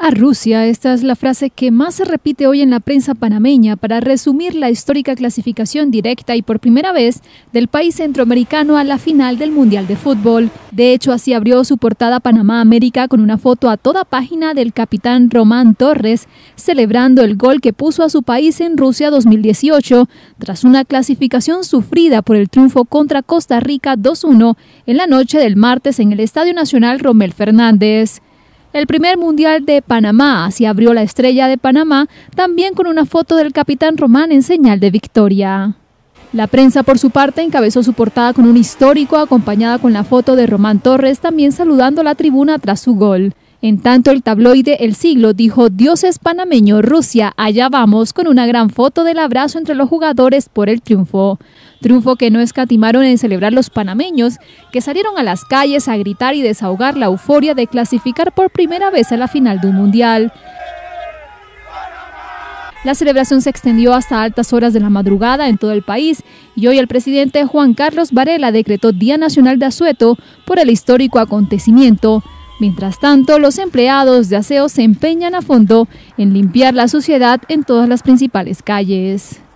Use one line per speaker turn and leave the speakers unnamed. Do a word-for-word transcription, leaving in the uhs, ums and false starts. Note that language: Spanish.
¡Viva Rusia! Esta es la frase que más se repite hoy en la prensa panameña para resumir la histórica clasificación directa y por primera vez del país centroamericano a la final del Mundial de Fútbol. De hecho, así abrió su portada Panamá América con una foto a toda página del capitán Román Torres celebrando el gol que puso a su país en Rusia dos mil dieciocho tras una clasificación sufrida por el triunfo contra Costa Rica dos uno en la noche del martes en el Estadio Nacional Rommel Fernández. El primer Mundial de Panamá, así abrió la estrella de Panamá, también con una foto del capitán Román en señal de victoria. La prensa, por su parte, encabezó su portada con un histórico acompañada con la foto de Román Torres, también saludando a la tribuna tras su gol. En tanto, el tabloide El Siglo dijo: "Dios es panameño, Rusia, allá vamos", con una gran foto del abrazo entre los jugadores por el triunfo. Triunfo que no escatimaron en celebrar los panameños, que salieron a las calles a gritar y desahogar la euforia de clasificar por primera vez a la final de un mundial. La celebración se extendió hasta altas horas de la madrugada en todo el país y hoy el presidente Juan Carlos Varela decretó Día Nacional de Asueto por el histórico acontecimiento. Mientras tanto, los empleados de aseo se empeñan a fondo en limpiar la suciedad en todas las principales calles.